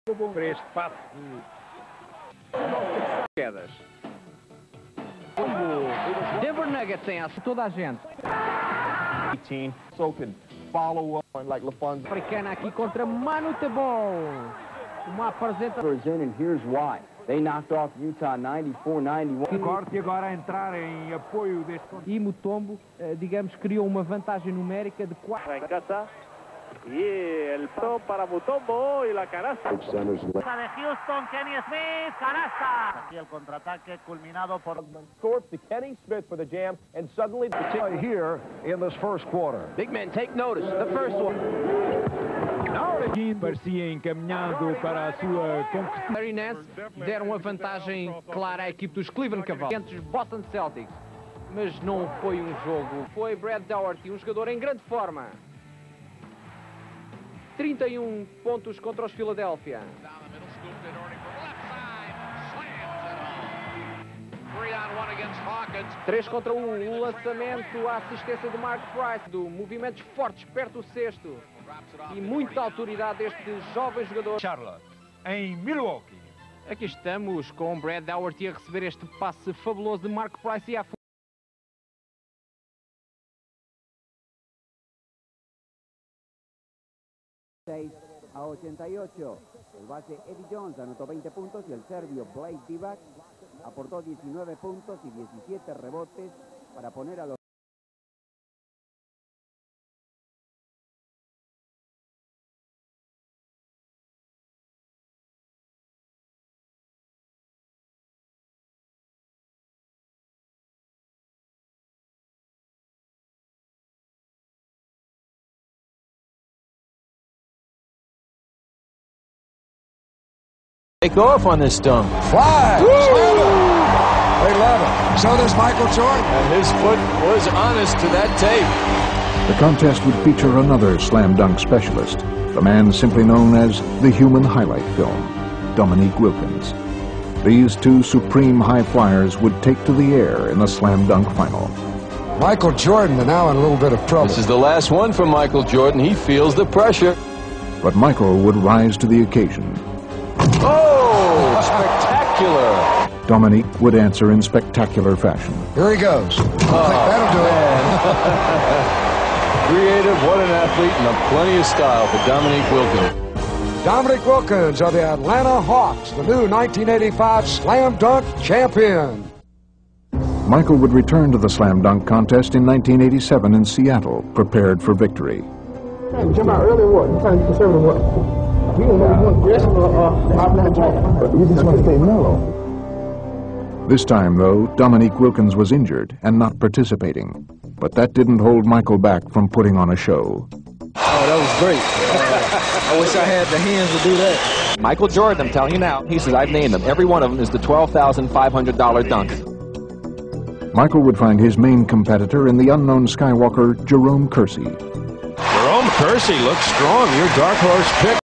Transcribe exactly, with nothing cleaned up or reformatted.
para este passo de quedas. Denver Nuggets tem essa toda a gente. eighteen, so could follow up like LaFonso. Africana aqui contra Manu Tebol. Uma apresentação. And here's why. They knocked off Utah ninety-four ninety-one. Corte agora a entrar em apoio deste. E Mutombo, digamos, criou uma vantagem numérica de quatro. En casa. Y el pro para Mutombo y la canasta. De Houston, Kenny Smith, canasta. Aquí el contraataque culminado por Thorpe to Kenny Smith for the jam, and suddenly Here in this first quarter. big men take notice. The first one. Aqui parecia encaminhado para a sua conquista. Mariners deram uma vantagem clara à equipe dos Cleveland Cavaliers entre os Boston Celtics. Mas não foi um jogo. Foi Brad Daugherty, um jogador em grande forma. trinta e um pontos contra os Philadelphia. três contra um. O lançamento, a assistência de Mark Price, do movimentos fortes perto do cesto. E muita autoridade deste jovem jogador. Charlotte, em Milwaukee. Aqui estamos com Brad Daugherty a receber este passe fabuloso de Mark Price e a seis a ochenta y ocho. El base Eddie Jones anotó veinte puntos y el serbio Blake Divac aportó diecinueve puntos y diecisiete rebotes para poner a los Take off on this dunk. Fly! They love it. So does Michael Jordan. And his foot was honest to that tape. The contest would feature another slam dunk specialist, the man simply known as the human highlight film, Dominique Wilkins. These two supreme high flyers would take to the air in the slam dunk final. Michael Jordan is now in a little bit of trouble. This is the last one for Michael Jordan. He feels the pressure. But Michael would rise to the occasion. Oh, spectacular! Dominique would answer in spectacular fashion. Here he goes. Oh, that'll do it. Creative, what an athlete, and plenty of style for Dominique Wilkins. Dominique Wilkins of the Atlanta Hawks, the new nineteen eighty-five Slam Dunk champion. Michael would return to the slam dunk contest in nineteen eighty-seven in Seattle, prepared for victory. Jump out early or what? You trying to be conservative what? You don't know what dress or uh, but you just want to stay mellow. This time, though, Dominique Wilkins was injured and not participating. But that didn't hold Michael back from putting on a show. Oh, that was great. Uh, I wish I had the hands to do that. Michael Jordan, I'm telling you now, he says, I've named them. Every one of them is the twelve thousand five hundred dollar dunk. Michael would find his main competitor in the unknown Skywalker, Jerome Kersey. Jerome Kersey looks strong. Your dark horse pick.